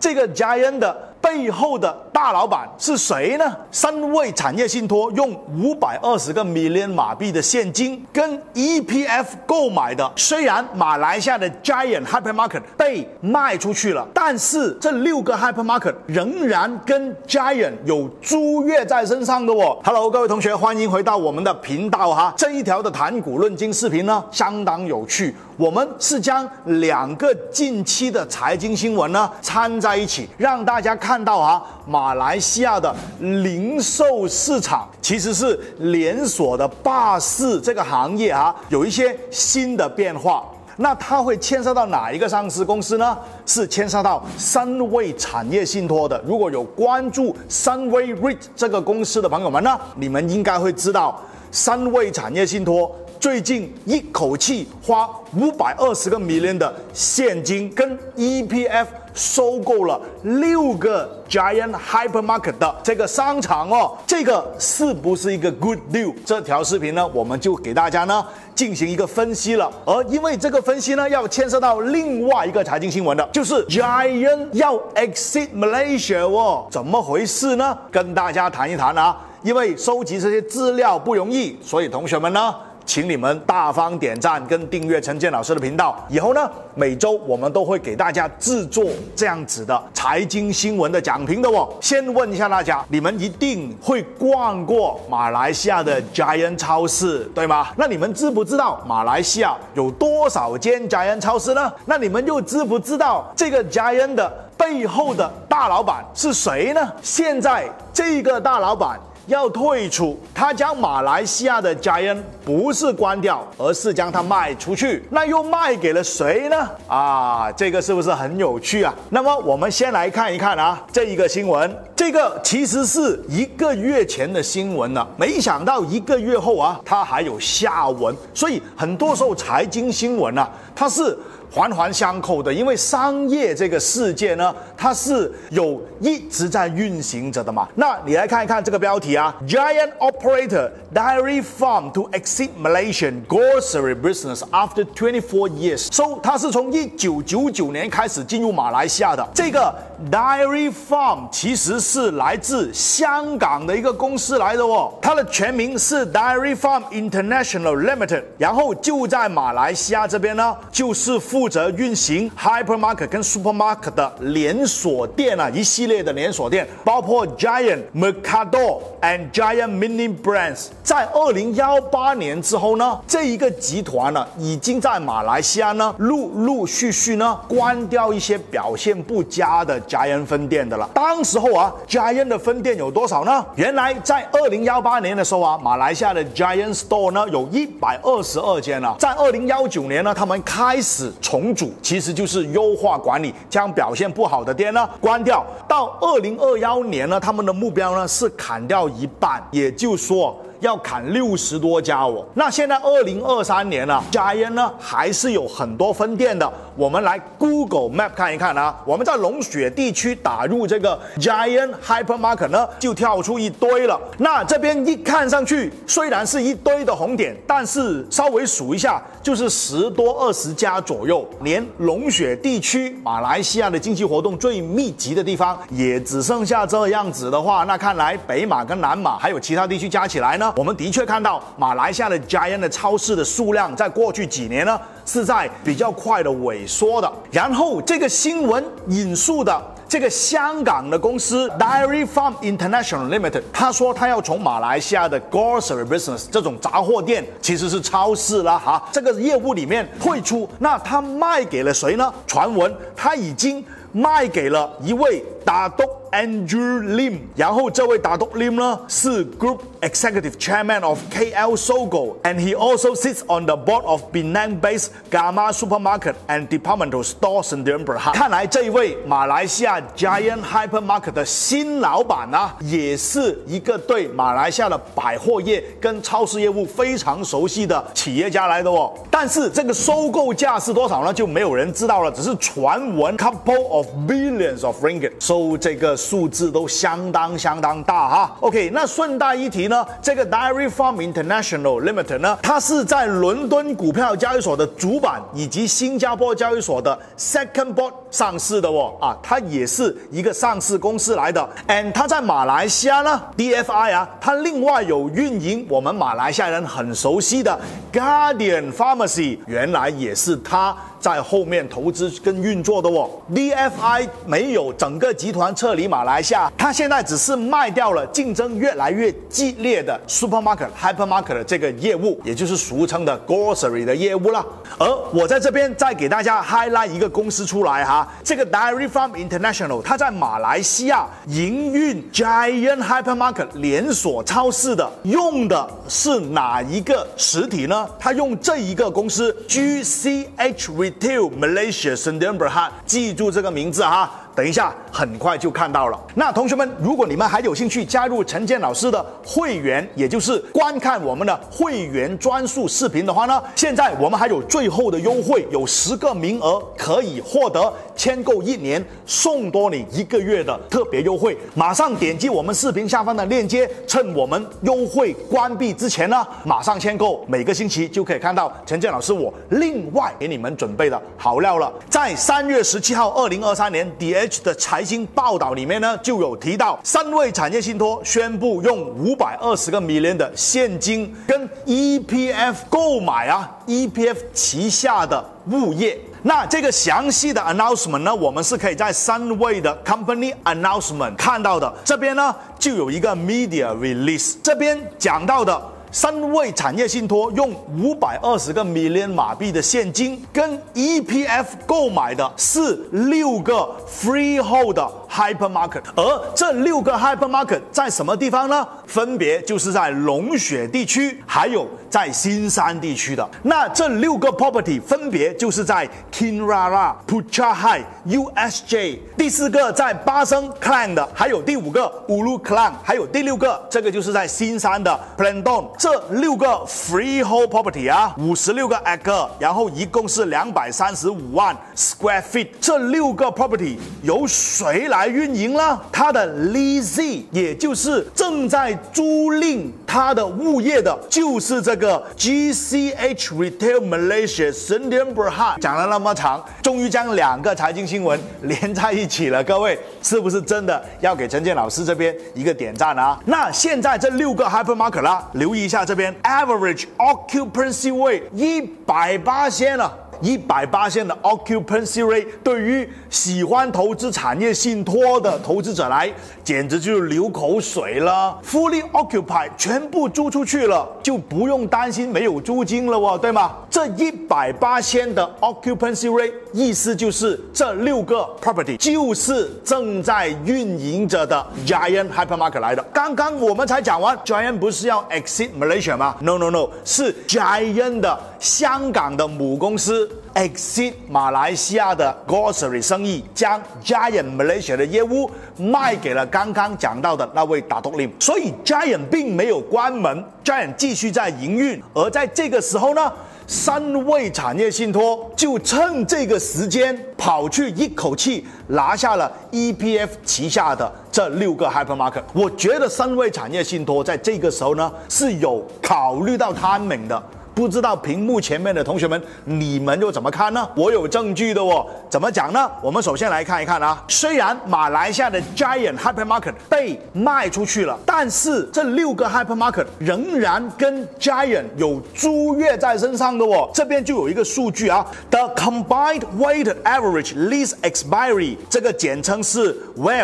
这个 Giant 的背后的大老板是谁呢？3位产业信托用520个 million 马币的现金跟 EPF 购买的。虽然马来西亚的 Giant Hypermarket 被卖出去了，但是这6个 Hypermarket 仍然跟 Giant 有租约在身上的哦。Hello， 各位同学，欢迎回到我们的频道哈。这一条的谈股论金视频呢，相当有趣。我们是将2个近期的财经新闻呢掺在一起，让大家看到马来西亚的零售市场其实是连锁的巴士这个行业有一些新的变化。那它会牵涉到哪一个上市公司呢？是牵涉到3位产业信托的。如果有关注3位 REIT 这个公司的朋友们呢，你们应该会知道3位产业信托最近一口气花520个 million 的现金跟 EPF 收购了6个 Giant Hypermarket 的这个商场哦，这个是不是一个 good deal？ 这条视频呢，我们就给大家呢进行一个分析了。而因为这个分析呢，要牵涉到另外一个财经新闻的，就是 Giant 要 exit Malaysia 哦，怎么回事呢？跟大家谈一谈因为收集这些资料不容易，所以同学们呢，请你们大方点赞跟订阅陈建老师的频道。以后呢，每周我们都会给大家制作这样子的财经新闻的讲评的哦。先问一下大家，你们一定会逛过马来西亚的 Giant 超市，对吗？那你们知不知道马来西亚有多少间 Giant 超市呢？那你们又知不知道这个 Giant 的背后的大老板是谁呢？现在这个大老板要退出，他将马来西亚的 Giant 不是关掉，而是将它卖出去。那又卖给了谁呢？这个是不是很有趣啊？那么我们先来看一看这一个新闻。这个其实是1个月前的新闻了，没想到1个月后它还有下文。所以很多时候财经新闻它是环环相扣的，因为商业这个世界呢，它是有一直在运行着的嘛。那你来看一看这个标题Giant operator dairy farm to exit Malaysian grocery business after 24 years。它是从1999年开始进入马来西亚的。这个 dairy farm 其实是来自香港的一个公司来的哦，它的全名是 Dairy Farm International Limited。然后就在马来西亚这边呢，就是负责运行 hypermarket 跟 supermarket 的连锁店一系列的连锁店，包括 Giant、Mercado and Giant Mini Brands。在2018年之后呢，这一个集团已经在马来西亚呢陆续关掉一些表现不佳的 Giant 分店的了。当时候Giant 的分店有多少呢？原来在2018年的时候马来西亚的 Giant Store 呢有122间了。在2019年呢，他们开始重组，其实就是优化管理，将表现不好的店呢关掉。到2021年呢，他们的目标呢是砍掉一半，也就是说要砍60多家哦。那现在2023年Giant 呢还是有很多分店的。我们来 Google Map 看一看我们在龙雪地区打入这个 Giant Hypermarket 呢，就跳出一堆了。那这边一看上去，虽然是一堆的红点，但是稍微数一下，就是10多20家左右。连龙雪地区马来西亚的经济活动最密集的地方，也只剩下这样子的话，那看来北马跟南马还有其他地区加起来呢，我们的确看到马来西亚的 Giant 的超市的数量在过去几年呢是在比较快的萎缩的。然后这个新闻引述的这个香港的公司 Dairy Farm International Limited， 他说他要从马来西亚的 grocery business 这种杂货店，其实是超市啦这个业务里面退出。那他卖给了谁呢？传闻他已经卖给了一位大督 Andrew Lim， 然后这位大督 Lim 呢是 Group Executive Chairman of KL Sogo and he also sits on the board of Penang-based Gamma Supermarket and Departmental Stores in Denver。 看来这一位马来西亚 Giant Hypermarket 的新老板也是一个对马来西亚的百货业跟超市业务非常熟悉的企业家来的哦。但是这个收购价是多少呢？就没有人知道了，只是传闻 couple of billions of ringgit。 收这个数字都相当大哈。OK， 那顺带一提呢，这个 Dairy Farm International Limited 呢，它是在伦敦股票交易所的主板以及新加坡交易所的 Second Board 上市的哦，它也是一个上市公司来的。And 它在马来西亚呢 ，DFI 啊，它另外有运营我们马来西亚人很熟悉的 Guardian Pharmacy， 原来也是它在后面投资跟运作的哦。DFI 没有整个集团撤离马来西亚，它现在只是卖掉了竞争越来越激烈的 Supermarket、Hypermarket 的这个业务，也就是俗称的 Grocery 的业务啦。而我在这边再给大家 highlight 一个公司出来哈，这个 Dairy Farm International 它在马来西亚营运 Giant Hypermarket 连锁超市的，用的是哪一个实体呢？它用这一个公司 GCH Retail Malaysia Sdn Bhd， 记住这个名字哈。等一下，很快就看到了。那同学们，如果你们还有兴趣加入陈建老师的会员，也就是观看我们的会员专属视频的话呢，现在我们还有最后的优惠，有10个名额可以获得签购1年送多你1个月的特别优惠。马上点击我们视频下方的链接，趁我们优惠关闭之前呢，马上签购，每个星期就可以看到陈建老师我另外给你们准备的好料了。在3月17号2023年的财经报道里面呢，就有提到3位产业信托宣布用520个 million 的现金跟 EPF 购买EPF 旗下的物业。那这个详细的 announcement 呢，我们是可以在3位的 company announcement 看到的。这边呢就有一个 media release， 这边讲到的3位产业信托用520个 million 马币的现金跟 EPF 购买的是6个 freehold 的 hypermarket， 而这6个 hypermarket 在什么地方呢？分别就是在龙雪地区还有在新山地区的。那这6个 property 分别就是在 Kinrara、Puchahai、USJ， 第4个在巴生 Klang 的，还有第5个乌鲁克朗，还有第6个这个就是在新山的 Plendon。这6个 freehold property 56个 acre， 然后一共是235万 square feet。这6个 property 由谁来运营呢？它的 lessee， 也就是正在租赁它的物业的，就是这个 GCH Retail Malaysia Sdn Bhd。讲了那么长，终于将2个财经新闻连在一起了，各位是不是真的要给陈建老师这边一个点赞啊？那现在这6个 hypermarket 啦，留意一下这边 average occupancy rate 100%了。100%的 occupancy rate 对于喜欢投资产业信托的投资者来，简直就是流口水了。Fully occupied 全部租出去了，就不用担心没有租金了哦，对吗？这100%的 occupancy rate 意思就是这6个 property 就是正在运营着的 Giant Hypermarket 来的。刚刚我们才讲完 Giant 不是要 exit Malaysia 吗？ No， 是 Giant 的香港的母公司exit 马来西亚的 grocery 生意，将 Giant Malaysia 的业务卖给了刚刚讲到的那位Datuk Lim，所以 Giant 并没有关门， Giant 继续在营运。而在这个时候呢，3位产业信托就趁这个时间跑去一口气拿下了 EPF 旗下的这6个 hypermarket。 我觉得3位产业信托在这个时候呢是有考虑到他们的。不知道屏幕前面的同学们，你们又怎么看呢？我有证据的哦。怎么讲呢？我们首先来看一看啊。虽然马来西亚的 Giant Hypermarket 被卖出去了，但是这6个 Hypermarket 仍然跟 Giant 有租约在身上的哦。这边就有一个数据啊 ，The Combined Weighted Average Lease Expiry， 这个简称是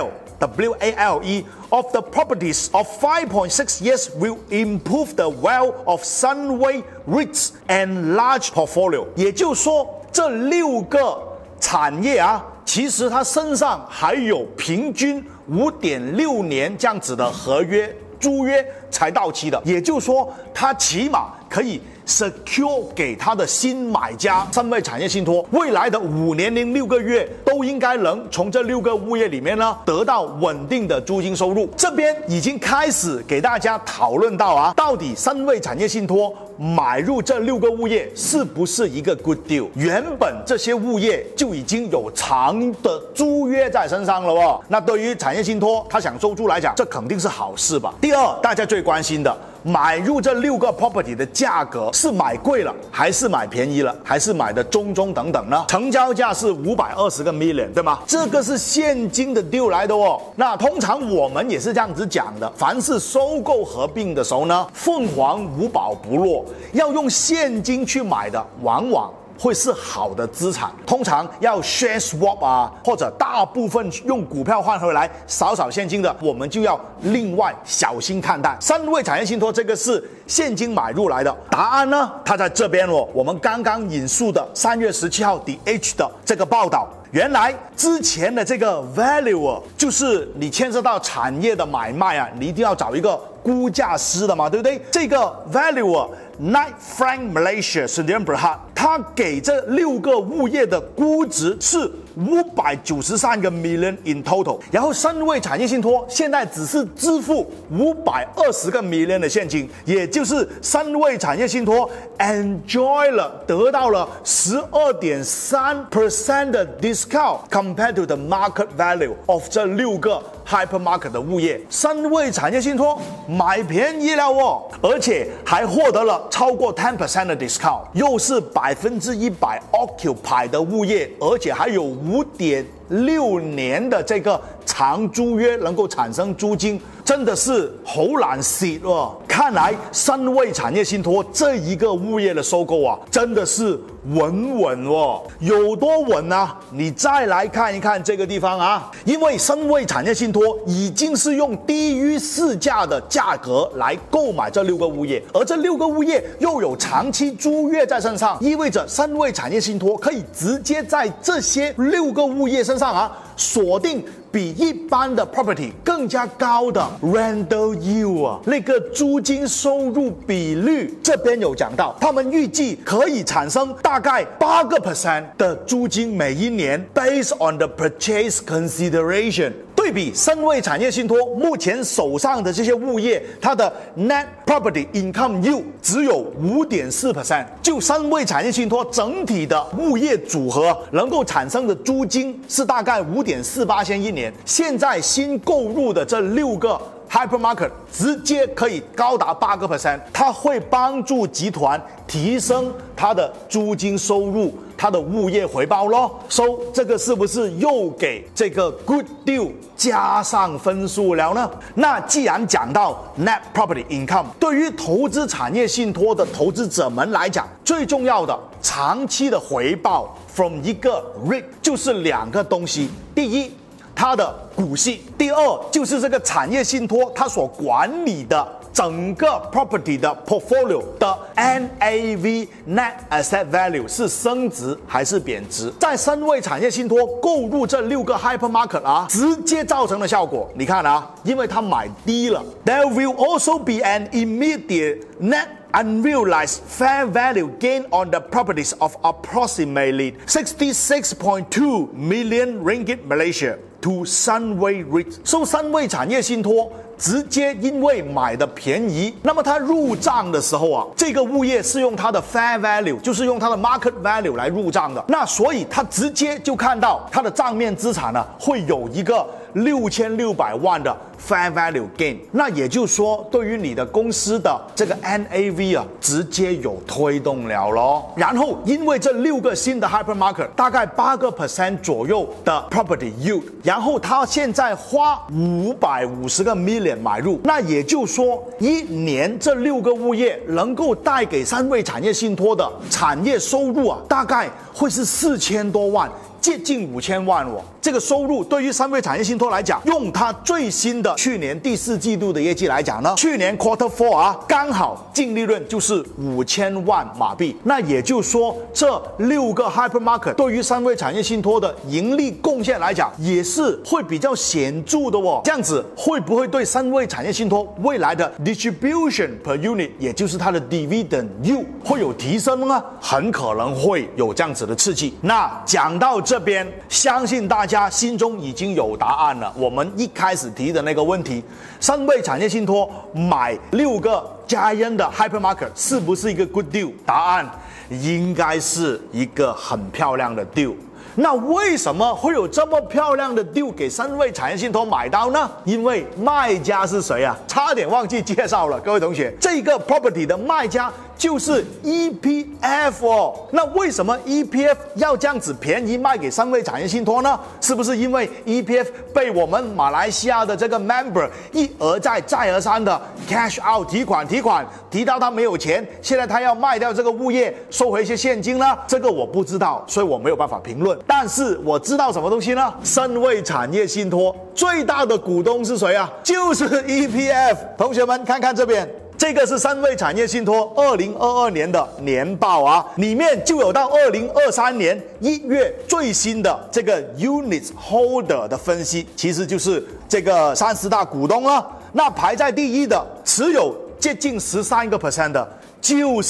WALE。WALE of the properties of 5.6 years will improve the wealth of Sunway REITs and large portfolio。 也就是说，这6个产业啊，其实它身上还有平均5.6年这样子的合约租约才到期的，也就是说，它起码可以 secure 给他的新买家三位产业信托，未来的5年零6个月都应该能从这6个物业里面呢得到稳定的租金收入。这边已经开始给大家讨论到啊，到底三位产业信托买入这6个物业是不是一个 good deal？ 原本这些物业就已经有长的租约在身上了哦。那对于产业信托他想收租来讲，这肯定是好事吧。第二，大家最关心的，买入这6个 property 的价格是买贵了，还是买便宜了，还是买的中等等呢？成交价是520个 million， 对吗？这个是现金的 deal 来的哦。那通常我们也是这样子讲的，凡是收购合并的时候呢，凤凰无宝不落，要用现金去买的，往往会是好的资产，通常要 share swap 啊，或者大部分用股票换回来，少现金的，我们就要另外小心看待。三位产业信托这个是现金买入来的，答案呢，它在这边哦。我们刚刚引述的3月17号 The Edge 的这个报道。原来之前的这个 valuer 就是你牵涉到产业的买卖啊，你一定要找一个估价师的嘛，对不对？这个 valuer Knight Frank Malaysia Sdn Bhd， 他给这6个物业的估值是593个 million in total， 然后三位产业信托现在只是支付520个 million 的现金，也就是三位产业信托 enjoy 了得到了 12.3% 的 discount compared to the market value of 这6个 hypermarket 的物业。三位产业信托买便宜了哦，而且还获得了超过 10% 的 discount， 又是100% occupy 的物业，而且还有5.6年的这个长租约能够产生租金，真的是好难蝕哦。看来三位产业信托这一个物业的收购啊，真的是稳哦。有多稳啊？你再来看一看这个地方啊，因为三位产业信托已经是用低于市价的价格来购买这6个物业，而这6个物业又有长期租约在身上，意味着三位产业信托可以直接在这些6个物业身上啊锁定比一般的 property 更加高的 rental yield 啊，那个租金收入比率，这边有讲到，他们预计可以产生大概8% 的租金每一年 ，based on the purchase consideration。对比三位产业信托目前手上的这些物业，它的 net property income yield 只有 5.4%， 就三位产业信托整体的物业组合能够产生的租金是大概 5.48% 一年。现在新购入的这6个hypermarket 直接可以高达8%， 它会帮助集团提升它的租金收入，它的物业回报咯。这个是不是又给这个 good deal 加上分数了呢？那既然讲到 net property income， 对于投资产业信托的投资者们来讲，最重要的长期的回报 from 一个 REIT 就是2个东西，第一，它的股息，第二就是这个产业信托它所管理的整个 property 的 portfolio 的 NAV Net Asset Value 是升值还是贬值。在三位产业信托购入这6个 hypermarket 啊，直接造成的效果，你看啊，因为它买低了 ，there will also be an immediate net unrealized fair value gain on the properties of approximately 66.2 million ringgit Malaysia to Sunway REIT。三位产业信托直接因为买的便宜，那么它入账的时候啊，这个物业是用它的 fair value， 就是用它的 market value 来入账的。那所以它直接就看到它的账面资产呢，会有一个6600万的 fair value gain， 那也就是说，对于你的公司的这个 NAV 啊，直接有推动了咯。然后，因为这6个新的 hypermarket 大概8% 左右的 property yield， 然后他现在花550个 million 买入，那也就是说，一年这6个物业能够带给三位产业信托的产业收入啊，大概会是4000多万，接近5000万哦。 这个收入对于三位产业信托来讲，用它最新的去年第4季度的业绩来讲呢，去年 Quarter 4啊，刚好净利润就是5000万马币。那也就是说，这6个 hypermarket 对于三位产业信托的盈利贡献来讲，也是会比较显著的哦。这样子会不会对三位产业信托未来的 distribution per unit， 也就是它的 dividend yield 会有提升呢？很可能会有这样子的刺激。那讲到这边，相信大家心中已经有答案了。我们一开始提的那个问题，三位产业信托买6个Giant的 hypermarket 是不是一个 good deal？ 答案应该是一个很漂亮的 deal。那为什么会有这么漂亮的 deal 给三位产业信托买到呢？因为卖家是谁啊？差点忘记介绍了，各位同学，这个 property 的卖家就是 EPF 哦。那为什么 EPF 要这样子便宜卖给三位产业信托呢？是不是因为 EPF 被我们马来西亚的这个 member 一而再再而三的 cash out 提款，提到他没有钱，现在他要卖掉这个物业，收回一些现金呢？这个我不知道，所以我没有办法评论。但是我知道什么东西呢？三位产业信托最大的股东是谁啊？就是 EPF。同学们看看这边，这个是三位产业信托2022年的年报啊，里面就有到2023年1月最新的这个 units holder 的分析，其实就是这个30大股东了。那排在第一的，持有接近13% 的就是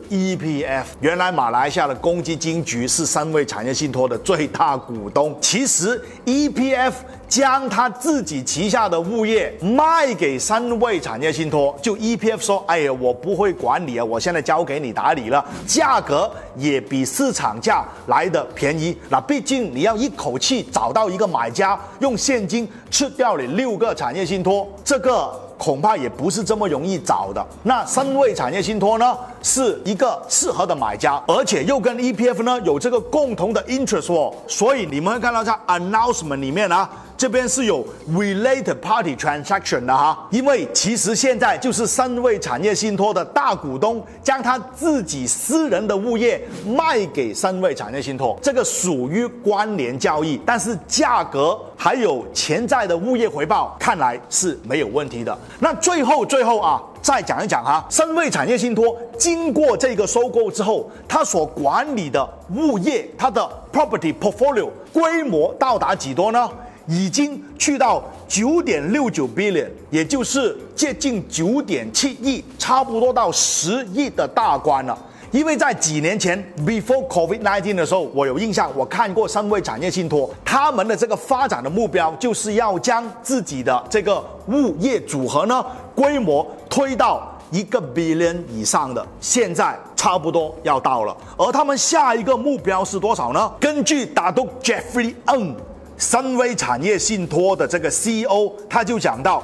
EPF。 原来马来西亚的公积金局是三位产业信托的最大股东。其实 EPF 将他自己旗下的物业卖给三位产业信托，就 EPF 说，哎呀，我不会管理啊，我现在交给你打理了，价格也比市场价来的便宜。那毕竟你要一口气找到一个买家，用现金吃掉你6个产业信托，这个恐怕也不是这么容易找的。那三位产业信托呢，是一个适合的买家，而且又跟 EPF 呢有这个共同的 interest 哦，所以你们会看到在 announcement 里面啊，这边是有 related party transaction 的哈。因为其实现在就是三位产业信托的大股东将他自己私人的物业卖给三位产业信托，这个属于关联交易，但是价格还有潜在的物业回报看来是没有问题的。那最后啊，再讲一讲哈，三位产业信托经过这个收购之后，它所管理的物业，它的 property portfolio 规模到达几多呢？已经去到9.69 billion， 也就是接近9.7亿，差不多到10亿的大关了。因为在几年前 before COVID-19 的时候，我有印象，我看过三位产业信托，他们的这个发展的目标就是要将自己的这个物业组合呢，规模推到1个 billion 以上的，现在差不多要到了。而他们下一个目标是多少呢？根据大督 Jeffrey Ng 三位产业信托的这个 CEO， 他就讲到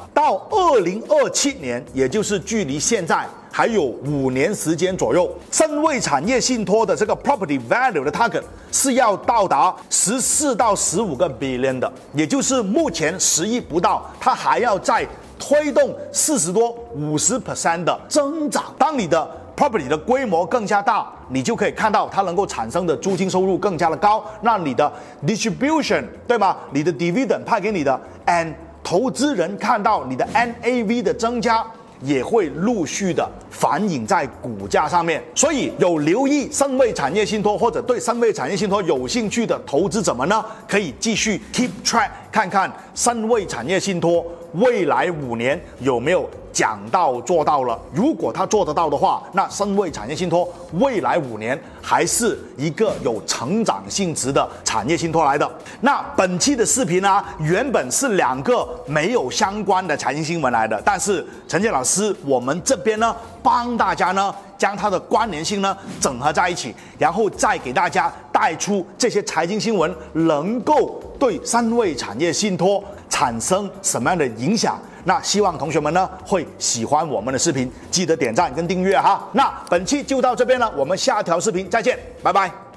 2027年，也就是距离现在还有5年时间左右，三位产业信托的这个 property value 的 target 是要到达14到15个 billion 的，也就是目前10亿不到，它还要再推动40多50% 的增长。当你的 property 的规模更加大，你就可以看到它能够产生的租金收入更加的高，那你的 distribution 对吗？你的 dividend 派给你的 and 投资人看到你的 NAV 的增加，也会陆续的反映在股价上面。所以有留意三位产业信托或者对三位产业信托有兴趣的投资者们呢，可以继续 keep track 看看三位产业信托未来5年有没有讲到做到了。如果他做得到的话，那三位产业信托未来5年还是一个有成长性质的产业信托来的。那本期的视频啊，原本是2个没有相关的财经新闻来的，但是陈建老师我们这边呢，帮大家呢将它的关联性呢整合在一起，然后再给大家带出这些财经新闻能够对三位产业信托产生什么样的影响。那希望同学们呢会喜欢我们的视频，记得点赞跟订阅哈。那本期就到这边了，我们下条视频再见，拜拜。